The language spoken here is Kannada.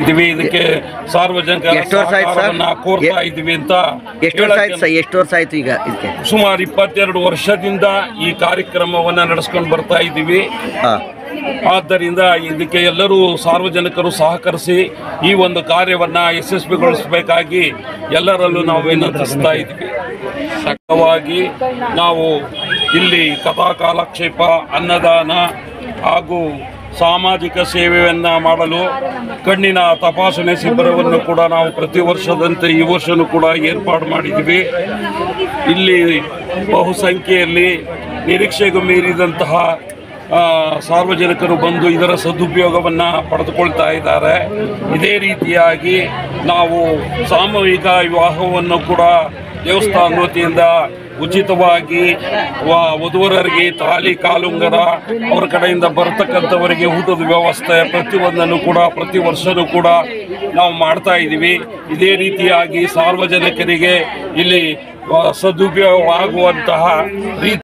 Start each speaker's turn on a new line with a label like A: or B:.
A: ಇದಕ್ಕೆ ಸಾರ್ವಜನಿಕರ ಸಹಕಾರವನ್ನ ಕೋರ್ತಾ ಇದ್ದೀವಿ ಅಂತ.
B: ಎಷ್ಟು ವರ್ಷ ಆಯ್ತು ಈಗ? ಇದಕ್ಕೆ
A: ಸುಮಾರು 22 ವರ್ಷದಿಂದ ಈ ಕಾರ್ಯಕ್ರಮವನ್ನ ನಡೆಸ್ಕೊಂಡು ಬರ್ತಾ ಇದ್ದೀವಿ. ಆದ್ದರಿಂದ ಇದಕ್ಕೆ ಎಲ್ಲರೂ ಸಾರ್ವಜನಿಕರು ಸಹಕರಿಸಿ ಈ ಒಂದು ಕಾರ್ಯವನ್ನ ಯಶಸ್ವಿಗೊಳಿಸಬೇಕಾಗಿ ಎಲ್ಲರಲ್ಲೂ ನಾವು ವಿನಂತಿಸ್ತಾ ಇದ್ದೀವಿ. ಸಕ್ರವಾಗಿ ನಾವು ಇಲ್ಲಿ ಕಥಾ ಕಾಲಕ್ಷೇಪ, ಅನ್ನದಾನ ಹಾಗೂ ಸಾಮಾಜಿಕ ಸೇವೆಯನ್ನು ಮಾಡಲು ಕಣ್ಣಿನ ತಪಾಸಣೆ ಶಿಬಿರವನ್ನು ಕೂಡ ನಾವು ಪ್ರತಿ ವರ್ಷದಂತೆ ಈ ವರ್ಷವೂ ಕೂಡ ಏರ್ಪಾಡು ಮಾಡಿದ್ದೀವಿ. ಇಲ್ಲಿ ಬಹುಸಂಖ್ಯೆಯಲ್ಲಿ ನಿರೀಕ್ಷೆಗೂ ಮೀರಿದಂತಹ ಸಾರ್ವಜನಿಕರು ಬಂದು ಇದರ ಸದುಪಯೋಗವನ್ನು ಪಡೆದುಕೊಳ್ತಾ ಇದ್ದಾರೆ. ಇದೇ ರೀತಿಯಾಗಿ ನಾವು ಸಾಮೂಹಿಕ ವಿವಾಹವನ್ನು ಕೂಡ ದೇವಸ್ಥಾನ ವತಿಯಿಂದ ಉಚಿತವಾಗಿ ವಧುವರರಿಗೆ ತಾಲಿ, ಕಾಲುಂಗರ, ಅವರ ಕಡೆಯಿಂದ ಬರತಕ್ಕಂಥವರಿಗೆ ಊಟದ ವ್ಯವಸ್ಥೆ ಪ್ರತಿಯೊಂದನ್ನು ಕೂಡ ಪ್ರತಿ ವರ್ಷವೂ ಕೂಡ ನಾವು ಮಾಡ್ತಾ ಇದ್ದೀವಿ. ಇದೇ ರೀತಿಯಾಗಿ ಸಾರ್ವಜನಿಕರಿಗೆ ಇಲ್ಲಿ ಸದುಪಯೋಗವಾಗುವಂತಹ ರೀತಿ